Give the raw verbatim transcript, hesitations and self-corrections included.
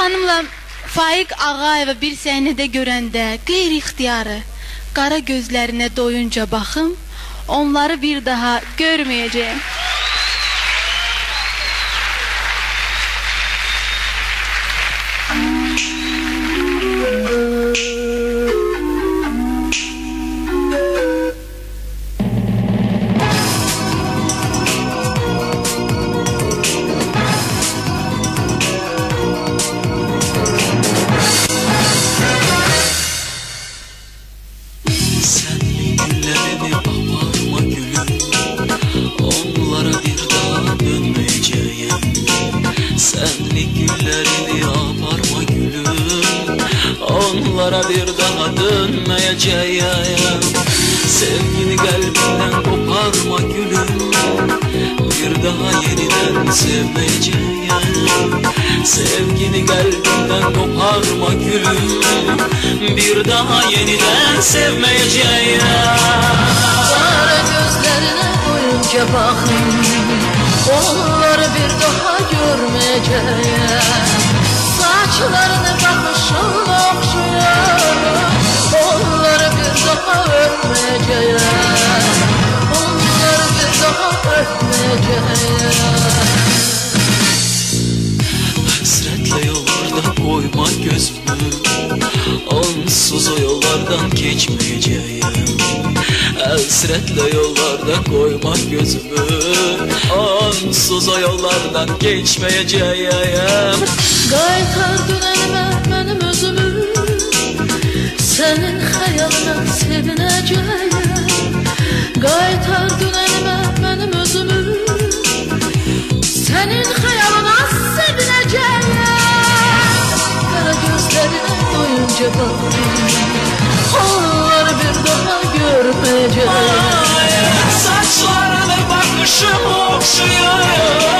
xanımla Faiq Ağayeva bir səhnədə görəndə qeyri-ixtiyarı qara gözlərinə doyunca baxım, onları bir daha görməyəcəyim. Senli güllerini aparma gülüm, onlara bir daha dönmeyeceğim. Sevgini kalbinden koparma gülüm, bir daha yeniden sevmeyeceğim. Sevgini kalbinden koparma gülüm, bir daha yeniden sevmeyeceğim. Kara gözlerine boyunca bakın, onları bir daha görmeyeceğim. Saçlarını bakışın okşuyor, onları bir daha öpmeyeceğim. Onları bir daha öpmeyeceğim. Hasretle yollarda koyma gözümü, onsuz o yollardan geçmeyeceğim. Hasretle yollarda koyma gözümü, onsuz o yollardan geçmeyeceğim. Qaytar dönənimə mənim özümü, sənin xəyalına sevinəcəyəm. Qaytar dönənimə mənim özümü, sənin xəyalına sevinəcəyəm. Qara gözlərinə doyunca baxım, onları bir daha görmeyeceğim. Saçlarını bakışım okşuyor,